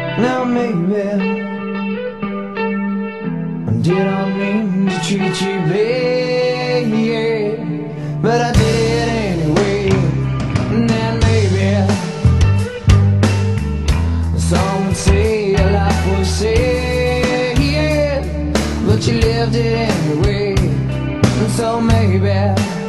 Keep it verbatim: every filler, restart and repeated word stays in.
Now maybe I didn't mean to treat you bad, but I did anyway. And then maybe some would say your life was sad, but you lived it anyway. And so maybe